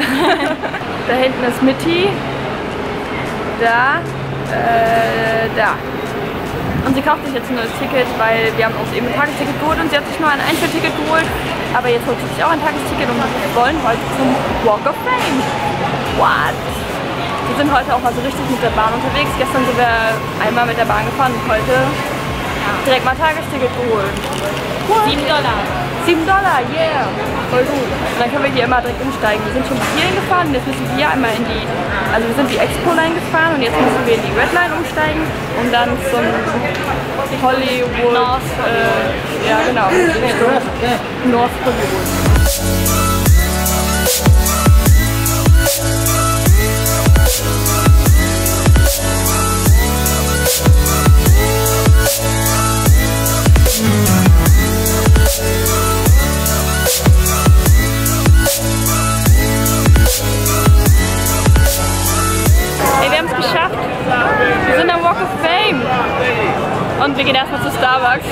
Da hinten ist Mitty. Da. Und sie kauft sich jetzt ein neues Ticket, weil wir haben uns eben ein Tagesticket geholt und sie hat sich nur ein Einzelticket geholt. Aber jetzt holt sie sich auch ein Tagesticket und wir wollen heute zum Walk of Fame. What? Wir sind heute auch mal so richtig mit der Bahn unterwegs. Gestern sind wir einmal mit der Bahn gefahren und heute direkt mal Tagesticket geholt. What? $7. $7, yeah! Voll gut. Und dann können wir hier immer direkt umsteigen. Wir sind schon bis hierhin gefahren und jetzt müssen wir hier einmal in die, also wir sind die Expo-Line gefahren und jetzt müssen wir in die Red Line umsteigen und dann zum Hollywood, ja genau, North Hollywood. Und wir gehen erstmal zu Starbucks.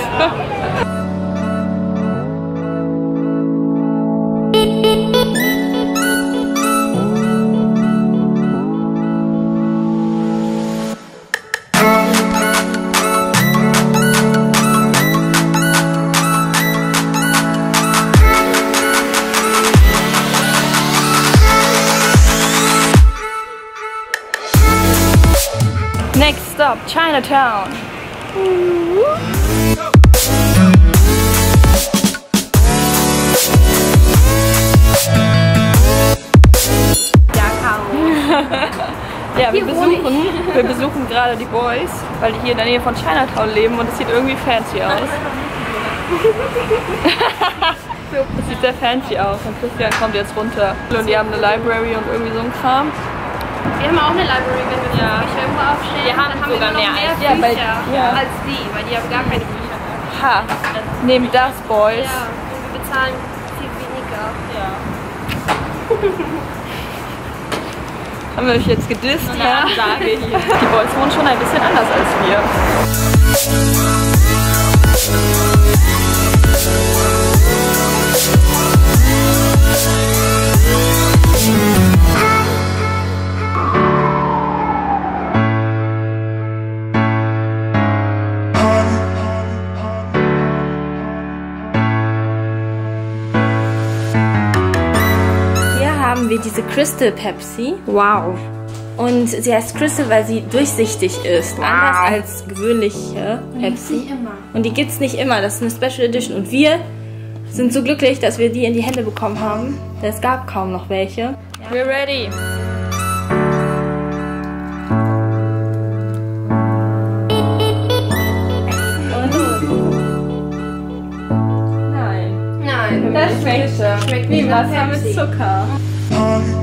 Next stop, Chinatown. Ja, wir besuchen gerade die Boys, weil die hier in der Nähe von Chinatown leben und es sieht irgendwie fancy aus. Es sieht sehr fancy aus und Christian kommt jetzt runter. Und die haben eine Library und irgendwie so ein Kram. Wir haben auch eine Library, wenn wir Bücher irgendwo aufstehen. Wir haben sogar mehr Bücher als die, weil die haben gar keine Bücher. Ha, neben das Boys. Ja, wir bezahlen viel weniger. Ja. Haben wir euch jetzt gedisst? Ja. Sage hier. Die Boys wohnen schon ein bisschen anders als wir. Haben wir diese Crystal Pepsi. Wow. Und sie heißt Crystal, weil sie durchsichtig ist. Wow. Anders als gewöhnliche Pepsi. Nicht immer. Und die gibt es nicht immer. Das ist eine Special Edition. Und wir sind so glücklich, dass wir die in die Hände bekommen haben. Denn es gab kaum noch welche. Ja. We're ready. Nein. Das schmeckt wie Wasser mit Zucker.